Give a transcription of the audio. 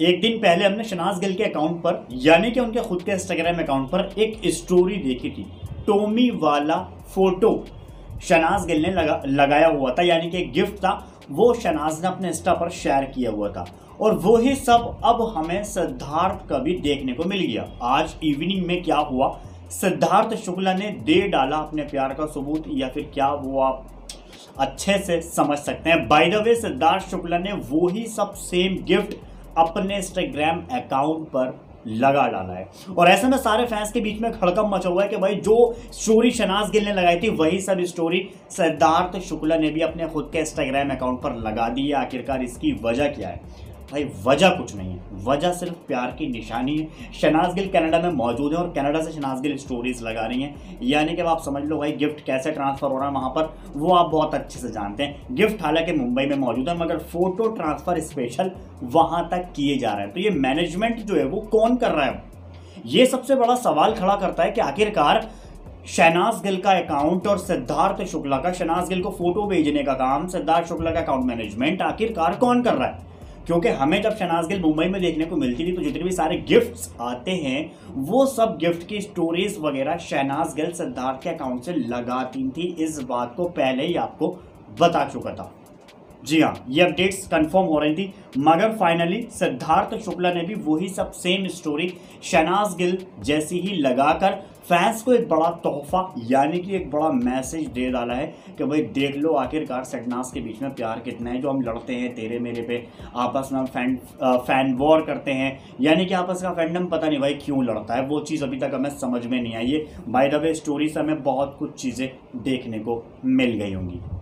एक दिन पहले हमने शहनाज गिल के अकाउंट पर यानी कि उनके खुद के इंस्टाग्राम अकाउंट पर एक स्टोरी देखी थी। टॉमी वाला फोटो शहनाज गिल ने लगाया हुआ था, यानी कि एक गिफ्ट था, वो शहनाज ने अपने इंस्टा पर शेयर किया हुआ था। और वही सब अब हमें सिद्धार्थ का भी देखने को मिल गया। आज इवनिंग में क्या हुआ, सिद्धार्थ शुक्ला ने दे डाला अपने प्यार का सबूत, या फिर क्या वो आप अच्छे से समझ सकते हैं। By the way, Siddharth Shukla ने वो ही सब सेम गिफ्ट अपने इंस्टाग्राम अकाउंट पर लगा डाला है। और ऐसे में सारे फैंस के बीच में हड़कंप मचा हुआ है कि भाई जो स्टोरी शहनाज गिल ने लगाई थी वही सब स्टोरी सिद्धार्थ शुक्ला ने भी अपने खुद के इंस्टाग्राम अकाउंट पर लगा दी है। आखिरकार इसकी वजह क्या है? भाई वजह कुछ नहीं है, वजह सिर्फ प्यार की निशानी है। शहनाज गिल कनाडा में मौजूद है और कनाडा से शहनाज गिल स्टोरीज लगा रही हैं, यानी कि आप समझ लो भाई गिफ्ट कैसे ट्रांसफर हो रहा है वहां पर, वो आप बहुत अच्छे से जानते हैं। गिफ्ट हालांकि मुंबई में मौजूद है, मगर फोटो ट्रांसफर स्पेशल वहां तक किए जा रहे हैं। तो ये मैनेजमेंट जो है वो कौन कर रहा है? ये सबसे बड़ा सवाल खड़ा करता है कि आखिरकार शहनाज गिल का अकाउंट और सिद्धार्थ शुक्ला का, शहनाज गिल को फोटो भेजने का काम सिद्धार्थ शुक्ला का अकाउंट मैनेजमेंट आखिरकार कौन कर रहा है? क्योंकि हमें जब शहनाज गिल मुंबई में देखने को मिलती थी तो जितने भी सारे गिफ्ट्स आते हैं वो सब गिफ्ट की स्टोरीज वगैरह शहनाज गिल सिद्धार्थ के अकाउंट से लगाती थी। इस बात को पहले ही आपको बता चुका था। जी हाँ, ये अपडेट्स कंफर्म हो रही थी, मगर फाइनली सिद्धार्थ शुक्ला ने भी वही सब सेम स्टोरी शहनाज गिल जैसी ही लगाकर फैंस को एक बड़ा तोहफा यानी कि एक बड़ा मैसेज दे डाला है कि भाई देख लो आखिरकार शहनाज के बीच में प्यार कितना है। जो हम लड़ते हैं तेरे मेरे पे, आपस में हम फैन वॉर करते हैं, यानी कि आपस का फैंडम पता नहीं भाई क्यों लड़ता है, वो चीज़ अभी तक हमें समझ में नहीं आई है। बाय द वे, स्टोरी से हमें बहुत कुछ चीज़ें देखने को मिल गई होंगी।